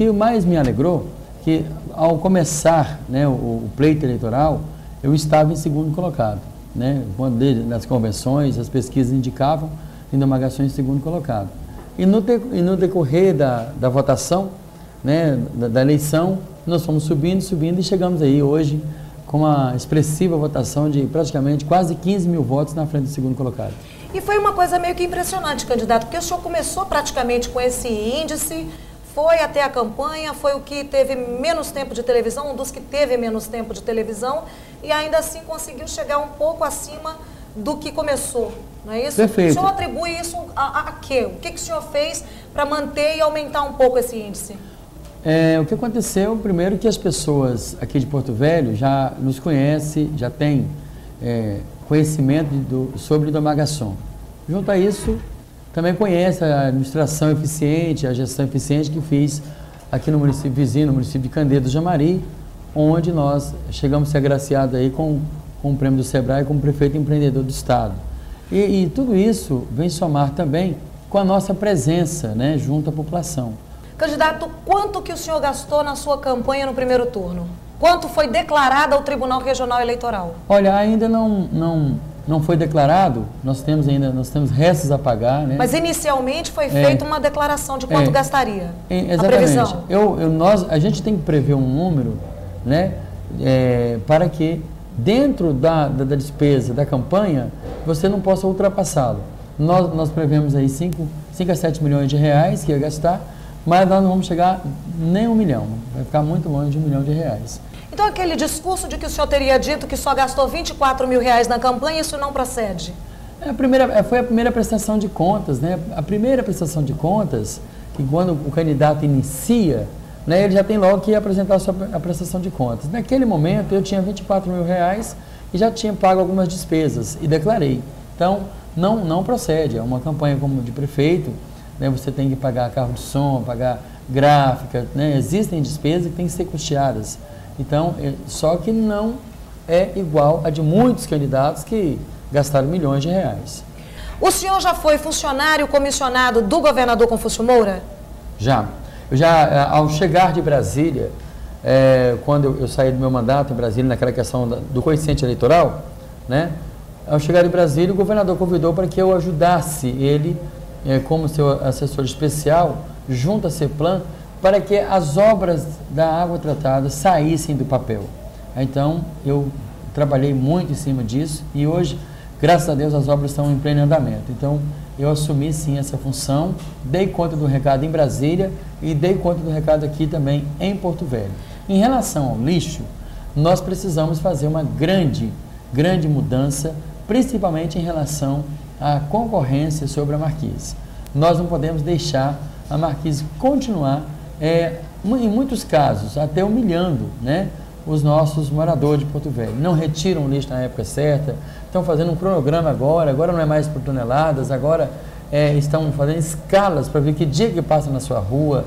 que mais me alegrou, que ao começar, né, o pleito eleitoral, eu estava em segundo colocado, né? Quando nas convenções, as pesquisas indicavam indagações em segundo colocado. E no decorrer da votação, né, da eleição, nós fomos subindo e chegamos aí hoje com uma expressiva votação de praticamente quase 15 mil votos na frente do segundo colocado. E foi uma coisa meio que impressionante, candidato, porque o senhor começou praticamente com esse índice, foi até a campanha, foi o que teve menos tempo de televisão, um dos que teve menos tempo de televisão, e ainda assim conseguiu chegar um pouco acima do que começou, não é isso? Perfeito. O senhor atribui isso a quê? O que o senhor fez para manter e aumentar um pouco esse índice? O que aconteceu, primeiro, que as pessoas aqui de Porto Velho já nos conhecem, já têm conhecimento sobre o Domagason. Junto a isso, também conhece a administração eficiente, a gestão eficiente que fiz aqui no município vizinho, no município de Candeia do Jamari, onde nós chegamos a ser agraciados aí com o prêmio do Sebrae como prefeito empreendedor do estado. E tudo isso vem somar também com a nossa presença, né, junto à população. Candidato, quanto que o senhor gastou na sua campanha no primeiro turno? Quanto foi declarado ao Tribunal Regional Eleitoral? Olha, ainda não foi declarado, nós temos restos a pagar, né? Mas inicialmente foi feita uma declaração de quanto gastaria? Exatamente. A previsão. A gente tem que prever um número, né, para que dentro da despesa da campanha você não possa ultrapassá-lo. Nós prevemos aí 5 a 7 milhões de reais que ia gastar, mas nós não vamos chegar nem 1 milhão, vai ficar muito longe de 1 milhão de reais. Então aquele discurso de que o senhor teria dito que só gastou 24 mil reais na campanha, isso não procede? Foi a primeira prestação de contas, né? A primeira prestação de contas, que quando o candidato inicia, né, ele já tem logo que apresentar a prestação de contas. Naquele momento eu tinha 24 mil reais e já tinha pago algumas despesas e declarei. Então não procede, é uma campanha como de prefeito, né, você tem que pagar carro de som, pagar gráfica, né, existem despesas que têm que ser custeadas. Então, só que não é igual a de muitos candidatos que gastaram milhões de reais. O senhor já foi funcionário comissionado do governador Confúcio Moura? Já. Ao chegar de Brasília, quando eu saí do meu mandato em Brasília, naquela questão do coeficiente eleitoral, né, ao chegar de Brasília, o governador convidou para que eu ajudasse ele, como seu assessor especial, junto à CEPLAN, para que as obras da água tratada saíssem do papel. Então, eu trabalhei muito em cima disso e hoje, graças a Deus, as obras estão em pleno andamento. Então, eu assumi sim essa função, dei conta do recado em Brasília e dei conta do recado aqui também em Porto Velho. Em relação ao lixo, nós precisamos fazer uma grande mudança, principalmente em relação à concorrência sobre a Marquise. Nós não podemos deixar a Marquise continuar, em muitos casos, até humilhando, né, os nossos moradores de Porto Velho. Não retiram o lixo na época certa, estão fazendo um cronograma agora não é mais por toneladas, agora estão fazendo escalas para ver que dia que passa na sua rua.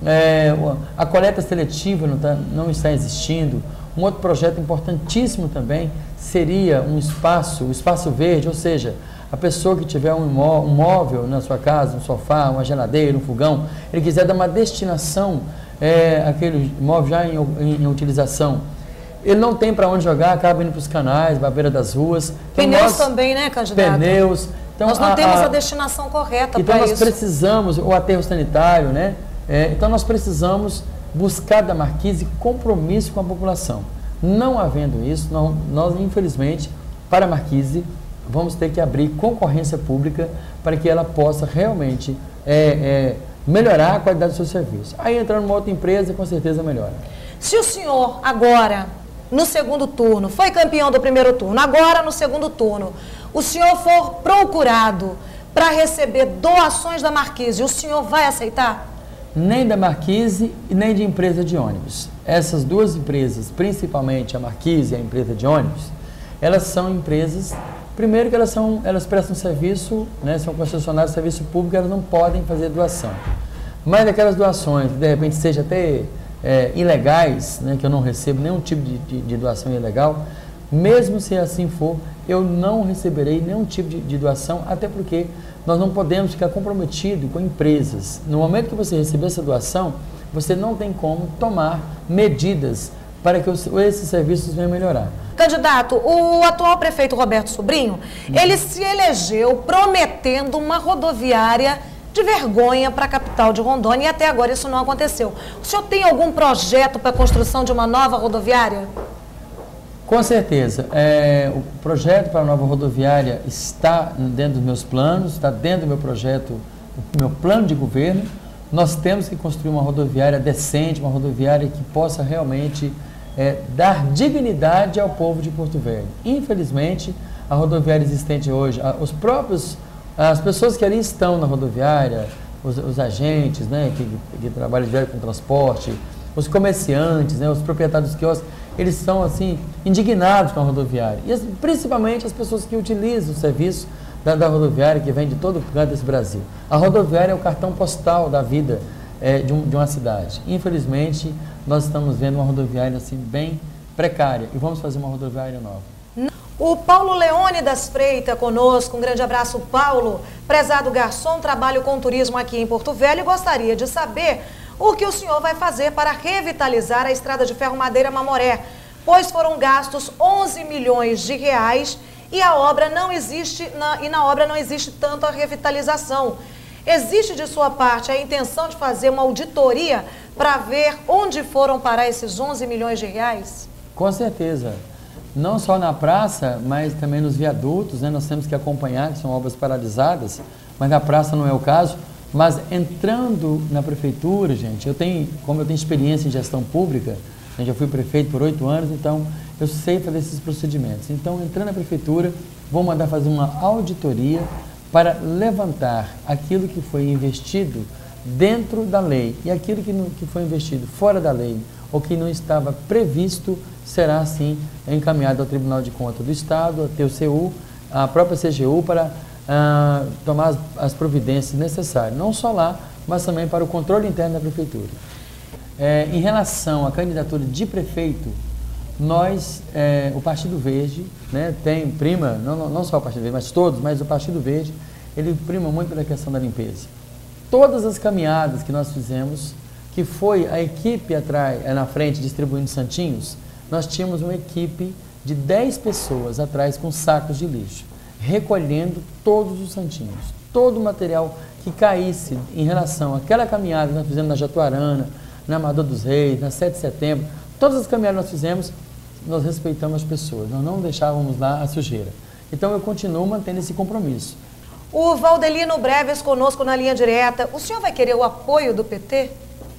A coleta seletiva não está existindo. Um outro projeto importantíssimo também seria o espaço verde, ou seja, a pessoa que tiver um móvel na sua casa, um sofá, uma geladeira, um fogão, ele quiser dar uma destinação, aquele móvel já em utilização, ele não tem para onde jogar, acaba indo para os canais, para a beira das ruas. Pneus também, né, candidato? Pneus. Então, nós não temos a destinação correta para isso. Então nós precisamos, o aterro sanitário, né? Então nós precisamos buscar da Marquise compromisso com a população. Não havendo isso, nós infelizmente, para a Marquise, vamos ter que abrir concorrência pública para que ela possa realmente melhorar a qualidade do seu serviço. Aí entrando numa outra empresa, com certeza melhora. Se o senhor agora, no segundo turno, foi campeão do primeiro turno, agora no segundo turno, o senhor for procurado para receber doações da Marquise, o senhor vai aceitar? Nem da Marquise e nem de empresa de ônibus. Essas duas empresas, principalmente a Marquise e a empresa de ônibus, elas são empresas, primeiro que elas prestam serviço, né, são concessionárias de serviço público, elas não podem fazer doação. Mas aquelas doações, de repente seja até ilegais, né, que eu não recebo nenhum tipo de doação ilegal, mesmo se assim for, eu não receberei nenhum tipo de doação, até porque nós não podemos ficar comprometidos com empresas. No momento que você receber essa doação, você não tem como tomar medidas para que esses serviços venham melhorar. Candidato, o atual prefeito Roberto Sobrinho, ele se elegeu prometendo uma rodoviária de vergonha para a capital de Rondônia e até agora isso não aconteceu. O senhor tem algum projeto para a construção de uma nova rodoviária? Com certeza. O projeto para a nova rodoviária está dentro dos meus planos, está dentro do meu projeto, do meu plano de governo. Nós temos que construir uma rodoviária decente, uma rodoviária que possa realmente dar dignidade ao povo de Porto Velho. Infelizmente, a rodoviária existente hoje, as pessoas que ali estão na rodoviária, os agentes, né, que trabalham direto com transporte, os comerciantes, né, os proprietários dos quiosques, eles são assim indignados com a rodoviária. E principalmente as pessoas que utilizam o serviço da rodoviária, que vem de todo o canto desse Brasil. A rodoviária é o cartão postal da vida de uma cidade. Infelizmente, nós estamos vendo uma rodoviária assim bem precária e vamos fazer uma rodoviária nova. O Paulo Leone das Freitas conosco, um grande abraço, Paulo. Prezado garçom, trabalho com turismo aqui em Porto Velho e gostaria de saber o que o senhor vai fazer para revitalizar a estrada de ferro Madeira Mamoré, pois foram gastos 11 milhões de reais e a obra não existe, na obra não existe tanto a revitalização. Existe de sua parte a intenção de fazer uma auditoria para ver onde foram parar esses 11 milhões de reais? Com certeza. Não só na praça, mas também nos viadutos, né? Nós temos que acompanhar, que são obras paralisadas, mas na praça não é o caso. Mas entrando na prefeitura, gente, como eu tenho experiência em gestão pública, eu já fui prefeito por 8 anos, então eu sei fazer esses procedimentos. Então, entrando na prefeitura, vou mandar fazer uma auditoria para levantar aquilo que foi investido dentro da lei e aquilo que foi investido fora da lei ou que não estava previsto será, assim, encaminhado ao Tribunal de Contas do Estado, a TCU, a própria CGU, para tomar as providências necessárias, não só lá, mas também para o controle interno da prefeitura. Em relação à candidatura de prefeito, nós, o Partido Verde, né, prima, não só o Partido Verde, mas todos, mas o Partido Verde, ele prima muito pela questão da limpeza. Todas as caminhadas que nós fizemos, que foi a equipe atrás, na frente, distribuindo santinhos, nós tínhamos uma equipe de 10 pessoas atrás com sacos de lixo, recolhendo todos os santinhos, todo o material que caísse em relação àquela caminhada que nós fizemos na Jatuarana, na Amador dos Reis, na 7 de setembro, todas as caminhadas que nós fizemos, nós respeitamos as pessoas, nós não deixávamos lá a sujeira. Então eu continuo mantendo esse compromisso. O Valdelino Breves conosco na linha direta. O senhor vai querer o apoio do PT?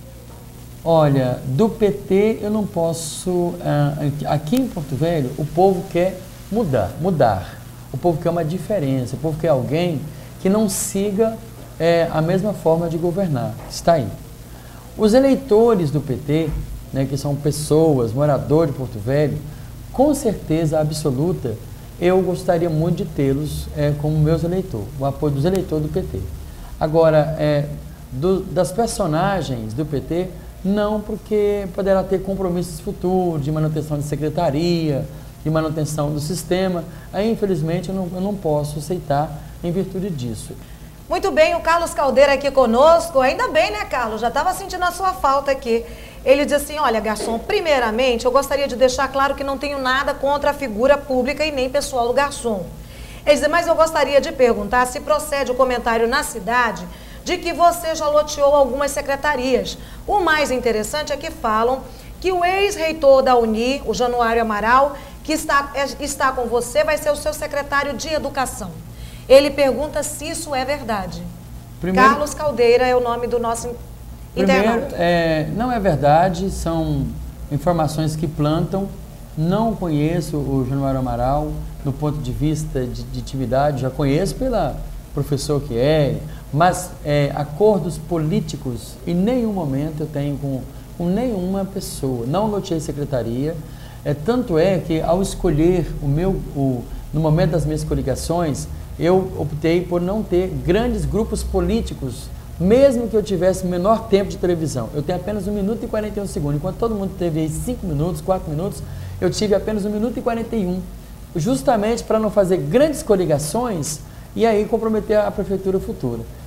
Olha, do PT eu não posso... aqui em Porto Velho, o povo quer mudar. O povo quer uma diferença, o povo quer alguém que não siga a mesma forma de governar. Está aí. Os eleitores do PT, né, que são pessoas, moradores de Porto Velho, com certeza absoluta, eu gostaria muito de tê-los como meus eleitores, o apoio dos eleitores do PT. Agora, das personagens do PT, não, porque poderá ter compromissos futuros de manutenção de secretaria, de manutenção do sistema. Aí, infelizmente, eu não posso aceitar em virtude disso. Muito bem, o Carlos Caldeira aqui conosco. Ainda bem, né, Carlos? Já estava sentindo a sua falta aqui. Ele diz assim, olha, garçom, primeiramente, eu gostaria de deixar claro que não tenho nada contra a figura pública e nem pessoal do garçom. Ele diz, mas eu gostaria de perguntar se procede o comentário na cidade de que você já loteou algumas secretarias. O mais interessante é que falam que o ex-reitor da Uni, o Januário Amaral, que está com você, vai ser o seu secretário de Educação. Ele pergunta se isso é verdade. Primeiro, Carlos Caldeira é o nome do nosso internauta. Não é verdade, são informações que plantam. Não conheço o Januário Amaral do ponto de vista de atividade, já conheço pela professor que mas acordos políticos em nenhum momento eu tenho com nenhuma pessoa. Não loteei secretaria, tanto é que ao escolher no momento das minhas coligações, eu optei por não ter grandes grupos políticos, mesmo que eu tivesse menor tempo de televisão. Eu tenho apenas 1 minuto e 41 segundos, enquanto todo mundo teve aí 5 minutos, 4 minutos, eu tive apenas 1 minuto e 41, justamente para não fazer grandes coligações e aí comprometer a prefeitura futura.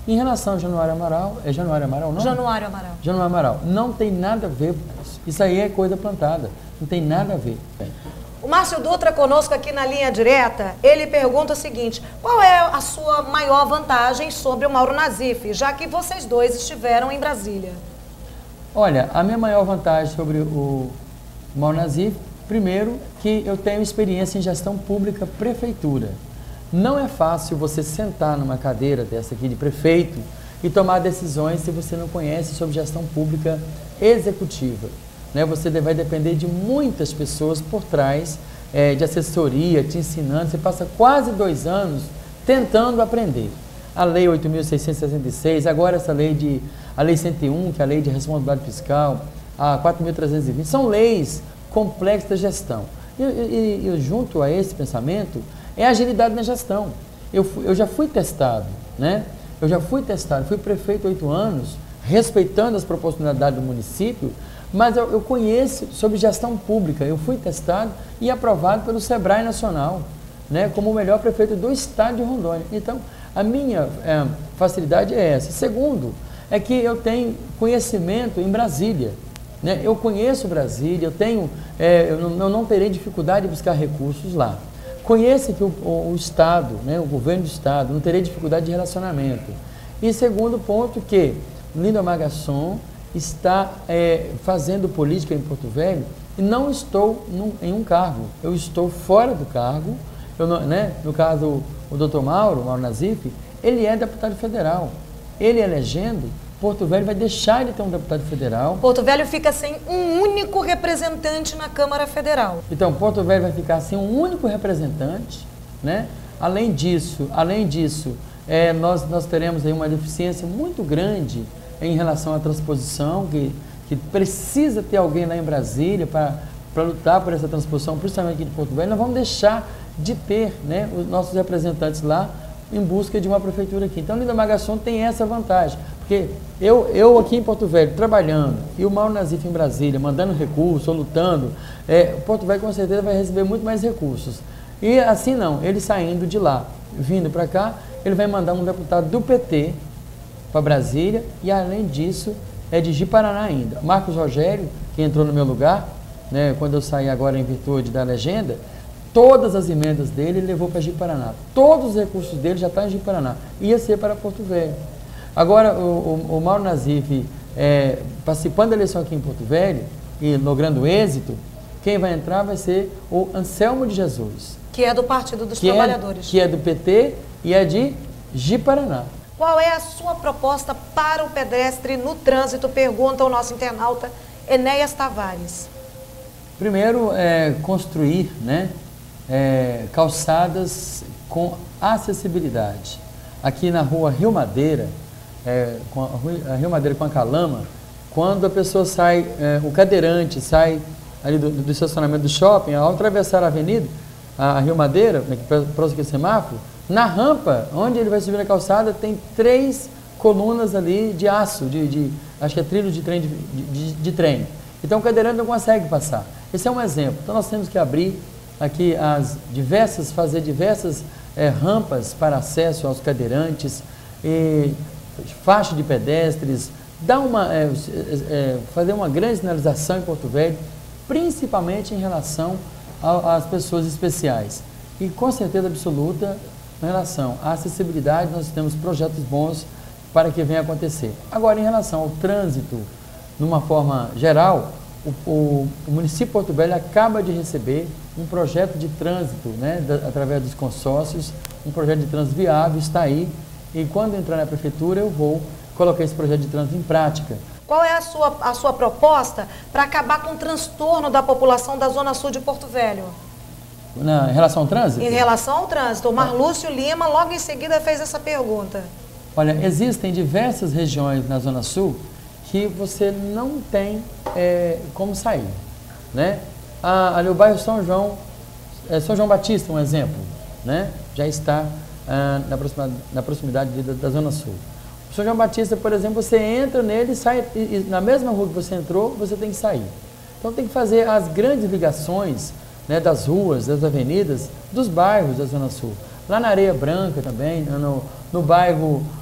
Em relação a Januário Amaral, é Januário Amaral não? Januário Amaral. Januário Amaral, não tem nada a ver com isso. Isso aí é coisa plantada, não tem nada a ver. O Márcio Dutra conosco aqui na linha direta, ele pergunta o seguinte: qual é a sua maior vantagem sobre o Mauro Nassif, já que vocês dois estiveram em Brasília? Olha, a minha maior vantagem sobre o Mauro Nassif, primeiro, que eu tenho experiência em gestão pública, prefeitura. Não é fácil você sentar numa cadeira dessa aqui de prefeito e tomar decisões se você não conhece sobre gestão pública executiva. Né? Você vai depender de muitas pessoas por trás de assessoria, te ensinando. Você passa quase 2 anos tentando aprender. A Lei 8.666, agora essa a Lei 101, que é a Lei de Responsabilidade Fiscal, a 4.320, são leis complexas da gestão. E junto a esse pensamento, é agilidade na gestão. Eu já fui testado, né? Fui prefeito 8 anos, respeitando as proporcionalidades do município, mas eu conheço sobre gestão pública. Eu fui testado e aprovado pelo Sebrae Nacional, né? Como o melhor prefeito do estado de Rondônia. Então, a minha facilidade é essa. Segundo, é que eu tenho conhecimento em Brasília. Né? Eu conheço Brasília, eu não terei dificuldade de buscar recursos lá. Conheço aqui o Estado, né? O governo do Estado, não terei dificuldade de relacionamento. E segundo ponto, que Lindomar Gasson está fazendo política em Porto Velho e não estou em um cargo, eu estou fora do cargo. No caso, o doutor Mauro Nassif, ele é deputado federal. Ele elegendo, Porto Velho vai deixar de ter um deputado federal. Porto Velho fica sem um único representante na Câmara Federal. Então, Porto Velho vai ficar sem um único representante, né? Além disso, nós teremos aí uma deficiência muito grande em relação à transposição, que precisa ter alguém lá em Brasília para lutar por essa transposição, principalmente aqui de Porto Velho. Nós vamos deixar de ter, né, os nossos representantes lá em busca de uma prefeitura aqui. Então, Lindomar Gasson tem essa vantagem, porque eu aqui em Porto Velho trabalhando e o Mauro Nassif em Brasília mandando recursos ou lutando, Porto Velho com certeza vai receber muito mais recursos. E assim não, ele saindo de lá, vindo para cá, ele vai mandar um deputado do PT para Brasília e, além disso, é de Ji-Paraná ainda. Marcos Rogério, que entrou no meu lugar, né, quando eu saí agora em virtude da legenda, todas as emendas dele ele levou para Ji-Paraná. Todos os recursos dele já estão em Ji-Paraná. Ia ser para Porto Velho. Agora, o Mauro Nassif, participando da eleição aqui em Porto Velho e logrando êxito, quem vai entrar vai ser o Anselmo de Jesus. Que é do Partido dos Trabalhadores. Que é do PT e é de Ji-Paraná. Qual é a sua proposta para o pedestre no trânsito? Pergunta o nosso internauta Enéas Tavares. Primeiro, construir, né, calçadas com acessibilidade. Aqui na rua Rio Madeira, a Rio Madeira com a Calama, quando a pessoa sai, o cadeirante sai ali do estacionamento do shopping, ao atravessar a avenida, a Rio Madeira, próximo ao semáforo, na rampa, onde ele vai subir na calçada, tem 3 colunas ali de aço, acho que é trilho de trem. Então o cadeirante não consegue passar. Esse é um exemplo. Então nós temos que abrir aqui fazer diversas rampas para acesso aos cadeirantes, faixa de pedestres, fazer uma grande sinalização em Porto Velho, principalmente em relação às pessoas especiais. E com certeza absoluta, em relação à acessibilidade, nós temos projetos bons para que venha acontecer. Agora, em relação ao trânsito, numa forma geral, o município de Porto Velho acaba de receber um projeto de trânsito, né, através dos consórcios, um projeto de trânsito viável, está aí, e quando entrar na prefeitura eu vou colocar esse projeto de trânsito em prática. Qual é a sua proposta para acabar com o transtorno da população da Zona Sul de Porto Velho? Em relação ao trânsito? Em relação ao trânsito. O Marlúcio Lima, logo em seguida, fez essa pergunta. Olha, existem diversas regiões na Zona Sul que você não tem como sair, né? Ali o bairro São João Batista, um exemplo, né? Já está na proximidade da Zona Sul. O São João Batista, por exemplo, você entra nele e sai, e na mesma rua que você entrou, você tem que sair. Então tem que fazer as grandes ligações, né, das ruas, das avenidas, dos bairros da Zona Sul. Lá na Areia Branca também, no bairro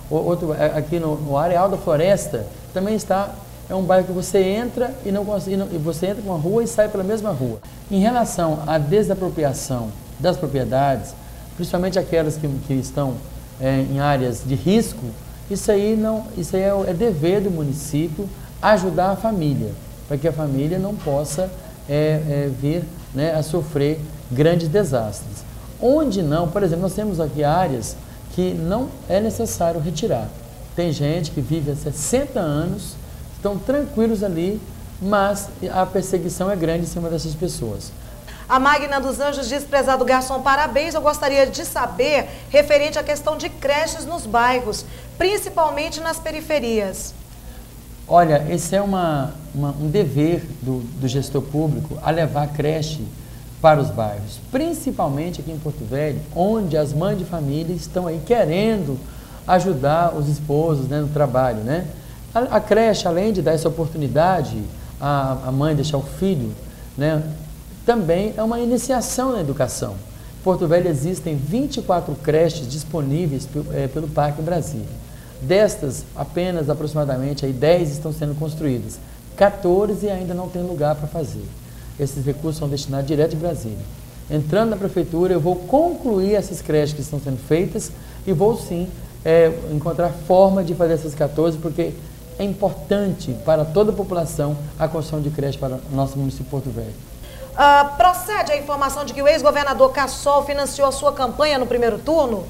Aqui no Areal da Floresta, também está, é um bairro que você entra e você entra com uma rua e sai pela mesma rua. Em relação à desapropriação das propriedades, principalmente aquelas que estão em áreas de risco, isso aí é dever do município ajudar a família, para que a família não possa vir, né, a sofrer grandes desastres. Onde não, por exemplo, nós temos aqui áreas que não é necessário retirar. Tem gente que vive há 60 anos, estão tranquilos ali, mas a perseguição é grande em cima dessas pessoas. A Magna dos Anjos diz: prezado garçom, parabéns, eu gostaria de saber referente à questão de creches nos bairros, principalmente nas periferias. Olha, esse é um dever do gestor público, a levar a creche para os bairros, principalmente aqui em Porto Velho, onde as mães de família estão aí querendo ajudar os esposos, né, no trabalho, né? A creche, além de dar essa oportunidade à mãe deixar o filho, né, também é uma iniciação na educação. Em Porto Velho existem 24 creches disponíveis pelo Parque Brasília. Destas, apenas aproximadamente 10 estão sendo construídas. 14 ainda não tem lugar para fazer. Esses recursos são destinados direto de Brasília. Entrando na prefeitura, eu vou concluir essas creches que estão sendo feitas e vou sim encontrar forma de fazer essas 14, porque é importante para toda a população a construção de creche para o nosso município de Porto Velho. Procede a informação de que o ex-governador Cassol financiou a sua campanha no primeiro turno?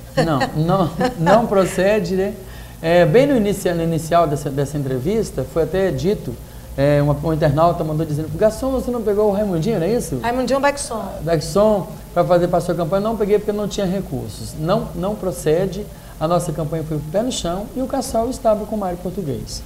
Não procede, né? Bem no inicial dessa entrevista, foi até dito, um internauta mandou dizendo: garçom, você não pegou o Raimundinho, não é isso? Raimundinho Beckson. Beckson, para fazer para a sua campanha. Não peguei porque não tinha recursos. Não procede, a nossa campanha foi pé no chão e o Cassol estava com o Mário Português.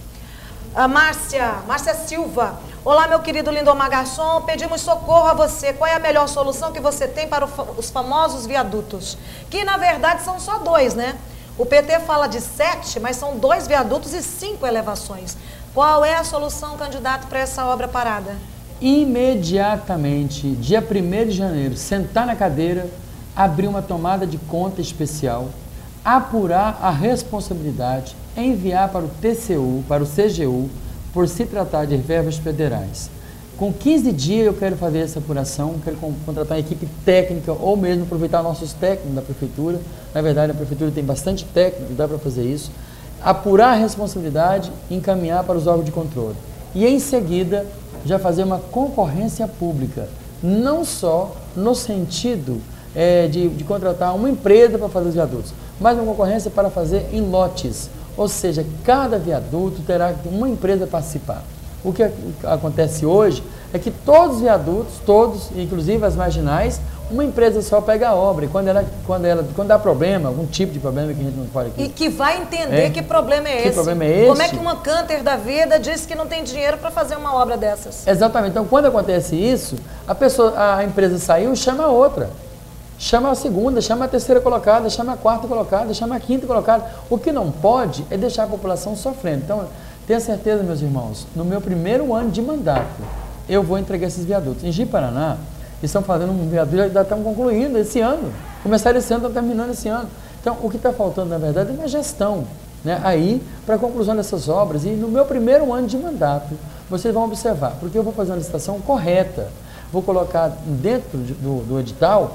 Márcia Silva. Olá, meu querido Lindomar Garçom, pedimos socorro a você. Qual é a melhor solução que você tem para os famosos viadutos? Que na verdade são só 2, né? O PT fala de 7, mas são 2 viadutos e 5 elevações. Qual é a solução, candidato, para essa obra parada? Imediatamente, dia 1º de janeiro, sentar na cadeira, abrir uma tomada de conta especial, apurar a responsabilidade, enviar para o TCU, para o CGU, por se tratar de verbas federais. Com 15 dias eu quero fazer essa apuração, quero contratar uma equipe técnica ou mesmo aproveitar nossos técnicos da prefeitura. Na verdade, a prefeitura tem bastante técnico, dá para fazer isso. Apurar a responsabilidade e encaminhar para os órgãos de controle. E em seguida, já fazer uma concorrência pública, não só no sentido de contratar uma empresa para fazer os viadutos, mas uma concorrência para fazer em lotes. Ou seja, cada viaduto terá uma empresa participar. O que acontece hoje é que todos os viadutos, inclusive as marginais, uma empresa só pega a obra. E quando dá problema, algum tipo de problema que a gente não fala aqui. E que vai entender que problema é esse. Que problema é esse? Como é que uma Canter da vida diz que não tem dinheiro para fazer uma obra dessas? Exatamente. Então, quando acontece isso, a empresa saiu, chama a outra. Chama a segunda, chama a terceira colocada, chama a quarta colocada, chama a quinta colocada. O que não pode é deixar a população sofrendo. Então, tenha certeza, meus irmãos, no meu primeiro ano de mandato, eu vou entregar esses viadutos. Em Ji-Paraná, estão fazendo um viaduto, já estão concluindo esse ano. Começaram esse ano, estão terminando esse ano. Então, o que está faltando, na verdade, é uma gestão, né, aí, para a conclusão dessas obras. E no meu primeiro ano de mandato, vocês vão observar, porque eu vou fazer uma licitação correta. Vou colocar dentro do edital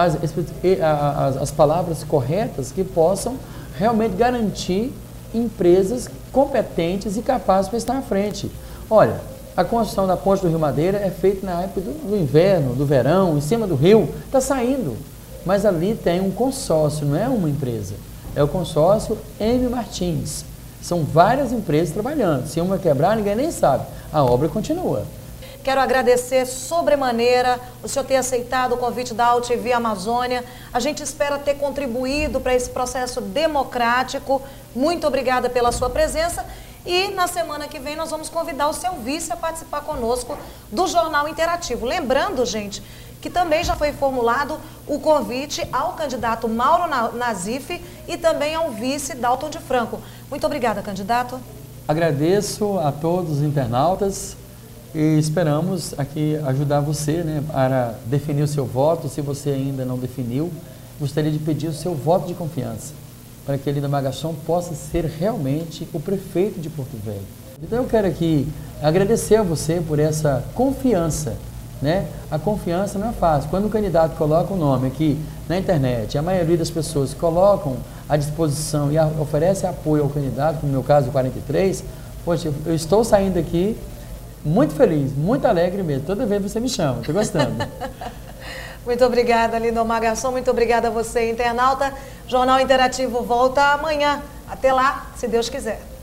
as palavras corretas que possam realmente garantir empresas competentes e capazes para estar à frente. Olha, a construção da ponte do Rio Madeira é feita na época do inverno, do verão, em cima do rio, está saindo. Mas ali tem um consórcio, não é uma empresa. É o consórcio M. Martins. São várias empresas trabalhando. Se uma quebrar, ninguém nem sabe. A obra continua. Quero agradecer sobremaneira o senhor ter aceitado o convite da AltV Amazônia. A gente espera ter contribuído para esse processo democrático. Muito obrigada pela sua presença. E na semana que vem nós vamos convidar o seu vice a participar conosco do Jornal Interativo. Lembrando, gente, que também já foi formulado o convite ao candidato Mauro Nazif e também ao vice Dalton de Franco. Muito obrigada, candidato. Agradeço a todos os internautas e esperamos aqui ajudar você, né, para definir o seu voto. Se você ainda não definiu, gostaria de pedir o seu voto de confiança para que Lindomar Magachon possa ser realmente o prefeito de Porto Velho. Então eu quero aqui agradecer a você por essa confiança, né? A confiança não é fácil. Quando o candidato coloca o nome aqui na internet, a maioria das pessoas colocam à disposição e oferece apoio ao candidato, como no meu caso, o 43, poxa, eu estou saindo aqui muito feliz, muito alegre mesmo. Toda vez você me chama, estou gostando. Muito obrigada, Lindomar Magachon. Muito obrigada a você, internauta. Jornal Interativo volta amanhã. Até lá, se Deus quiser.